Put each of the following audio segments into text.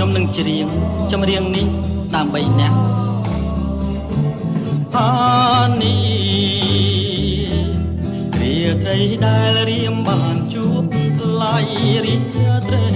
ខ្ញុំនឹងច្រៀងចម្រៀងនេះដើម្បីអ្នកអានីរាត្រីដែលរៀមបានជួបថ្លៃរាត្រី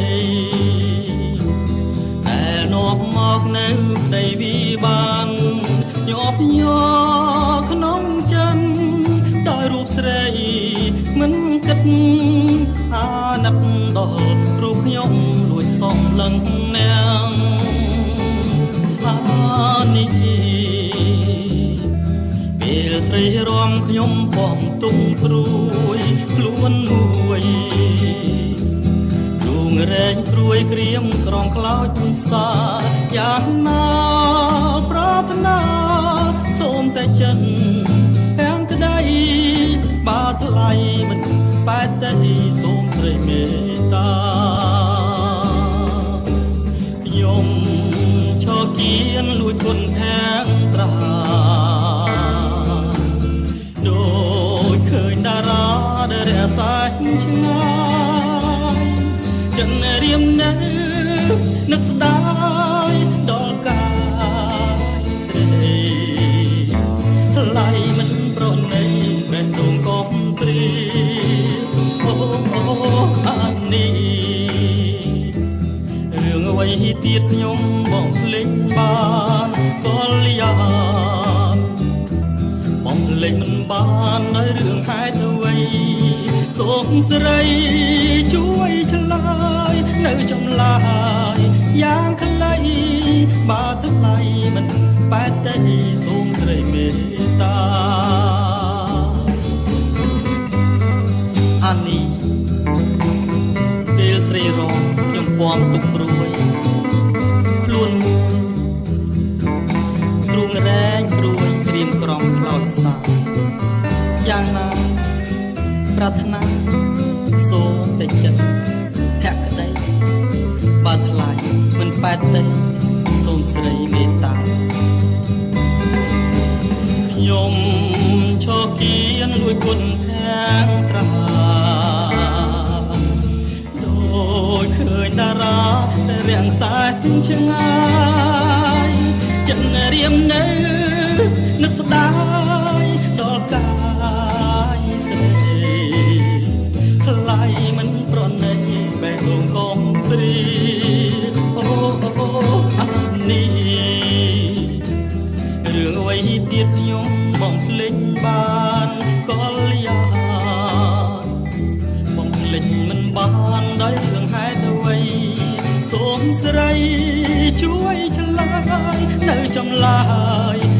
ដែលនាំមកនៅដីវិបានញាប់ញ័រក្នុងចិត្តដោយរូបស្រីមិនគិតអាណិតដល់រូបខ្ញុំលួចសំឡឹងនាងអានីពេលស្រីរំខ្ញុំបំទុំព្រួយខ្លួនមួយរូងរែងព្រួយក្រៀមក្រងខ្លោចសាយ៉ាងណាប្រាថ្នាសូមតែចិនទាំងក្តីបាថ្លៃមិនបែកទេសូមស្រីមេត្តាខ្ញុំឈរគៀនលួចគុណខាងត្រាដូចឃើញតារាដែលរសាឆ្ងាយចិនរៀមនៅនឹកស្ដាយដល់កាយស្រីថ្លៃមិនប្រណីបែបដងកងព្រីអូអានីរឿងអ្វីទៀតខ្ញុំបងភ្លេចបានក៏លយាបងភ្លេចមិនបាននៅរឿងហេតុអ្វីសូមស្រីជួយឆ្លើយនៅចម្លើយយ៉ាងខ្លីបើថ្លៃមិនបែកទេសូមស្រីមេត្តាអានីពេលស្រីរងខ្ញុំពំទុកព្រួយខ្លួនមួយទ្រូងរែងព្រួយក្រៀមក្រំខ្លោចសាយ៉ាងណាប្រាថ្នាសូមតែចិត្តភក្តីបើថ្លៃមិនបែកទេសូមស្រីមេត្តាខ្ញុំឈរគៀនលួចគុណខាងត្រាដូចឃើញតារារាំងសាច់ឆ្ងាយចិត្តរៀមនៅនឹកស្ដាយដល់កាយស្រីថ្លៃមិនប្រណីបែបដងកងព្រីអូអានីរឿងអ្វីទៀតខ្ញុំបងភ្លេចបានក៏លយាបងភ្លេចមិនបានដោយរឿងហេតុអ្វីសូមស្រីជួយឆ្លើយនៅចម្លើយ